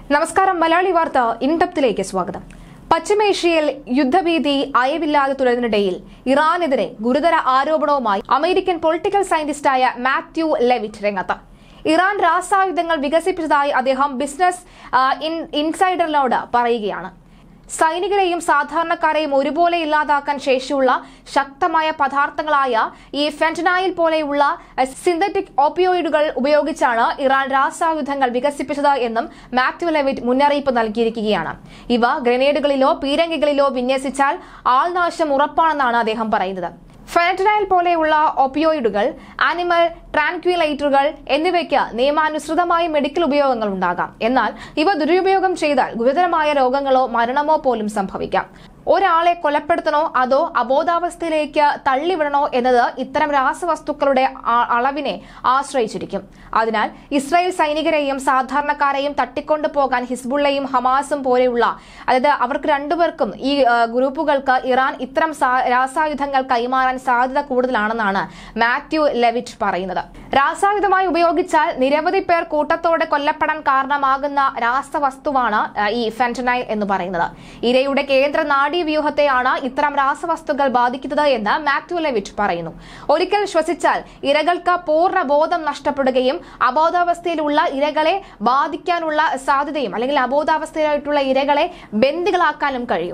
നമസ്കാരം. മലയാളി വാർത്ത ഇൻഡെപ്തിലേക്ക് സ്വാഗതം. പശ്ചിമേഷ്യയിൽ യുദ്ധഭീതി അയവില്ലാതെ തുടരുന്നതിനിടയിൽ ഇറാനെതിരെ ഗുരുതര ആരോപണവുമായി അമേരിക്കൻ പൊളിറ്റിക്കൽ സയന്റിസ്റ്റായ മാത്യു ലെവിറ്റ് രംഗത്ത്. ഇറാൻ രാസായുധങ്ങൾ വികസിപ്പിച്ചതായി അദ്ദേഹം ബിസിനസ് ഇൻസൈഡറിനോട് പറയുകയാണ്. സൈനികരെയും സാധാരണക്കാരെയും ഒരുപോലെ ഇല്ലാതാക്കാൻ ശേഷിയുള്ള ശക്തമായ പദാർത്ഥങ്ങളായ ഈ ഫെന്റനൈൽ പോലെയുള്ള സിന്തറ്റിക് ഓപ്പിയോയിഡുകൾ ഉപയോഗിച്ചാണ് ഇറാൻ രാസായുധങ്ങൾ വികസിപ്പിച്ചത് എന്നും മാത്യു ലെവിറ്റ് മുന്നറിയിപ്പ് നൽകിയിരിക്കുകയാണ്. ഇവ ഗ്രനേഡുകളിലോ പീരങ്കികളിലോ വിന്യസിച്ചാൽ ആൾനാശം ഉറപ്പാണെന്നാണ് അദ്ദേഹം പറയുന്നത്. ഫെന്റനൈൽ പോലെയുള്ള ഓപ്പിയോയിഡുകൾ, ആനിമൽ ട്രാൻക്വിലൈറ്ററുകൾ എന്നിവയ്ക്ക് നിയമാനുസൃതമായ മെഡിക്കൽ ഉപയോഗങ്ങൾ ഉണ്ടാകാം. എന്നാൽ ഇവ ദുരുപയോഗം ചെയ്താൽ ഗുരുതരമായ രോഗങ്ങളോ മരണമോ പോലും സംഭവിക്കാം. ഒരാളെ കൊലപ്പെടുത്തണോ അതോ അബോധാവസ്ഥയിലേക്ക് തള്ളിവിടണോ എന്നത് ഇത്തരം രാസവസ്തുക്കളുടെ അളവിനെ ആശ്രയിച്ചിരിക്കും. അതിനാൽ ഇസ്രായേൽ സൈനികരെയും സാധാരണക്കാരെയും തട്ടിക്കൊണ്ടുപോകാൻ ഹിസ്ബുള്ളയും ഹമാസും പോലെയുള്ള, അതായത് അവർക്ക് രണ്ടുപേർക്കും ഈ ഗ്രൂപ്പുകൾക്ക് ഇറാൻ ഇത്തരം രാസായുധങ്ങൾ കൈമാറാൻ സാധ്യത കൂടുതലാണെന്നാണ് മാത്യു ലെവിറ്റ് പറയുന്നത്. രാസായുധമായി ഉപയോഗിച്ചാൽ നിരവധി പേർ കൂട്ടത്തോടെ കൊല്ലപ്പെടാൻ കാരണമാകുന്ന രാസവസ്തുവാണ് ഈ ഫെന്റനൈൽ എന്ന് പറയുന്നത്. ഇരയുടെ കേന്ദ്ര വ്യൂഹത്തെയാണ് ഇത്തരം രാസവസ്തുക്കൾ ബാധിക്കുന്നത് എന്ന് മാത്യു ലെവിറ്റ് പറയുന്നു. ഒരിക്കൽ ശ്വസിച്ചാൽ ഇരകൾക്ക് പൂർണ്ണ ബോധം നഷ്ടപ്പെടുകയും അബോധാവസ്ഥയിലുള്ള ഇരകളെ ബാധിക്കാനുള്ള സാധ്യതയും, അല്ലെങ്കിൽ അബോധാവസ്ഥയിലായിട്ടുള്ള ഇരകളെ ബന്ദികളാക്കാനും കഴിയും.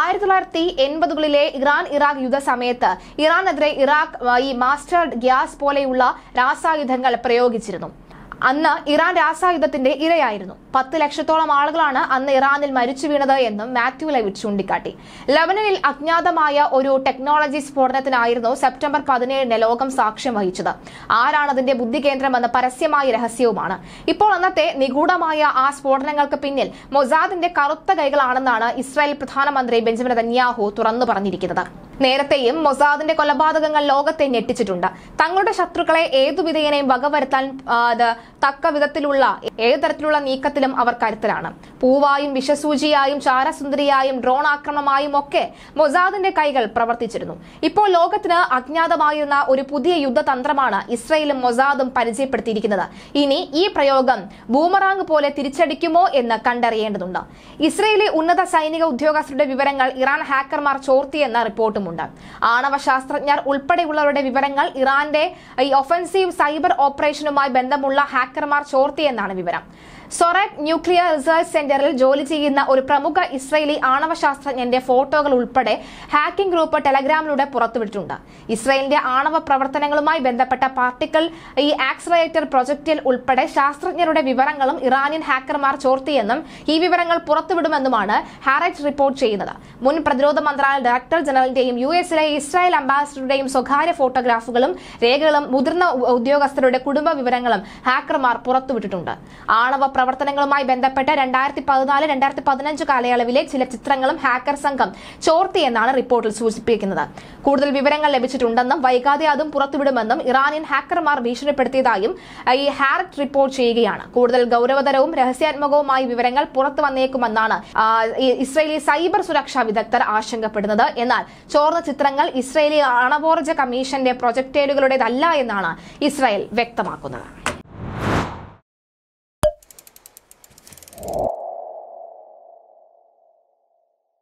1980കളിലെ ഇറാൻ-ഇറാഖ് യുദ്ധ സമയത്ത് ഇറാനെതിരെ ഇറാഖ് ഈ മാസ്റ്റേർഡ് ഗ്യാസ് പോലെയുള്ള രാസായുധങ്ങൾ പ്രയോഗിച്ചിരുന്നു. അന്ന് ഇറാൻ രാസായുധത്തിന്റെ ഇരയായിരുന്നു. 10 ലക്ഷത്തോളം ആളുകളാണ് അന്ന് ഇറാനിൽ മരിച്ചു വീണത് എന്നും മാത്യു ലെവിറ്റ് ചൂണ്ടിക്കാട്ടി. ലബനനിൽ അജ്ഞാതമായ ഒരു ടെക്നോളജി സ്ഫോടനത്തിനായിരുന്നു സെപ്റ്റംബർ 17 ലോകം സാക്ഷ്യം വഹിച്ചത്. ആരാണ് അതിന്റെ ബുദ്ധി കേന്ദ്രമെന്ന് പരസ്യമായ രഹസ്യവുമാണ്. ഇപ്പോൾ അന്നത്തെ നിഗൂഢമായ ആ സ്ഫോടനങ്ങൾക്ക് പിന്നിൽ മൊസാദിന്റെ കറുത്ത കൈകളാണെന്നാണ് ഇസ്രായേൽ പ്രധാനമന്ത്രി ബെഞ്ചമിൻ നെതന്യാഹു തുറന്നു പറഞ്ഞിരിക്കുന്നത്. നേരത്തെയും മൊസാദിന്റെ കൊലപാതകങ്ങൾ ലോകത്തെ ഞെട്ടിച്ചിട്ടുണ്ട്. തങ്ങളുടെ ശത്രുക്കളെ ഏതു വിധേയനെയും വകവരുത്താൻ തക്ക വിധത്തിലുള്ള ഏത് തരത്തിലുള്ള നീക്കത്തിലും അവർ കരുത്തരാണ്. പൂവായും വിഷസൂചിയായും ചാരസുന്ദരിയായും ഡ്രോൺ ആക്രമണമായും ഒക്കെ മൊസാദിന്റെ കൈകൾ പ്രവർത്തിച്ചിരുന്നു. ഇപ്പോൾ ലോകത്തിന് അജ്ഞാതമായിരുന്ന ഒരു പുതിയ യുദ്ധതന്ത്രമാണ് ഇസ്രായേലും മൊസാദും പരിചയപ്പെടുത്തിയിരിക്കുന്നത്. ഇനി ഈ പ്രയോഗം ബൂമറാങ് പോലെ തിരിച്ചടിക്കുമോ എന്ന് കണ്ടറിയേണ്ടതുണ്ട്. ഇസ്രായേലി ഉന്നത സൈനിക ഉദ്യോഗസ്ഥരുടെ വിവരങ്ങൾ ഇറാൻ ഹാക്കർമാർ ചോർത്തിയെന്ന റിപ്പോർട്ടും. ആണവ ശാസ്ത്രജ്ഞർ ഉൾപ്പെടെയുള്ളവരുടെ വിവരങ്ങൾ ഇറാന്റെ ഈ ഒഫൻസീവ് സൈബർ ഓപ്പറേഷനുമായി ബന്ധമുള്ള ഹാക്കർമാർ ചോർത്തിയെന്നാണ് വിവരം. സൊറാക് ന്യൂക്ലിയർ റിസർച്ച് സെന്ററിൽ ജോലി ചെയ്യുന്ന ഒരു പ്രമുഖ ഇസ്രായേലി ആണവ ശാസ്ത്രജ്ഞന്റെ ഫോട്ടോകൾ ഉൾപ്പെടെ ഹാക്കിംഗ് ഗ്രൂപ്പ് ടെലഗ്രാമിലൂടെ പുറത്തുവിട്ടിട്ടുണ്ട്. ഇസ്രായേലിന്റെ ആണവ പ്രവർത്തനങ്ങളുമായി ബന്ധപ്പെട്ട പാർട്ടിക്കിൾ ഈ ആക്സിലറേറ്റർ പ്രൊജക്ടിൽ ഉൾപ്പെടെ ശാസ്ത്രജ്ഞരുടെ വിവരങ്ങളും ഇറാനിയൻ ഹാക്കർമാർ ചോർത്തിയെന്നും ഈ വിവരങ്ങൾ പുറത്തുവിടുമെന്നുമാണ് ഹാരറ്റ് റിപ്പോർട്ട് ചെയ്യുന്നത്. മുൻ പ്രതിരോധ മന്ത്രാലയ ഡയറക്ടർ ജനറലിന്റെയും യുഎസിലെ ഇസ്രായേൽ അംബാസിഡറുടെയും സ്വകാര്യ ഫോട്ടോഗ്രാഫുകളും രേഖകളും മുതിർന്ന ഉദ്യോഗസ്ഥരുടെ കുടുംബ വിവരങ്ങളും ഹാക്കർമാർ പുറത്തുവിട്ടിട്ടുണ്ട്. ആണവ പ്രവർത്തനങ്ങളുമായി ബന്ധപ്പെട്ട് 2014-2015 കാലയളവിലെ ചില ചിത്രങ്ങളും ഹാക്കർ സംഘം ചോർത്തിയെന്നാണ് റിപ്പോർട്ടിൽ സൂചിപ്പിക്കുന്നത്. കൂടുതൽ വിവരങ്ങൾ ലഭിച്ചിട്ടുണ്ടെന്നും വൈകാതെ അതും പുറത്തുവിടുമെന്നും ഇറാനിയൻ ഹാക്കർമാർ ഭീഷണിപ്പെടുത്തിയതായും ഈ ഹാരറ്റ് റിപ്പോർട്ട് ചെയ്യുകയാണ്. കൂടുതൽ ഗൗരവതരവും രഹസ്യാത്മകവുമായ വിവരങ്ങൾ പുറത്തു വന്നേക്കുമെന്നാണ് ഇസ്രായേലി സൈബർ സുരക്ഷാ വിദഗ്ധർ ആശങ്കപ്പെടുന്നത്. എന്നാൽ ചോർന്ന ചിത്രങ്ങൾ ഇസ്രായേലി ആണവോർജ്ജ കമ്മീഷന്റെ പ്രൊജക്ടൈലുകളുടേതല്ല എന്നാണ് ഇസ്രായേൽ വ്യക്തമാക്കുന്നത്.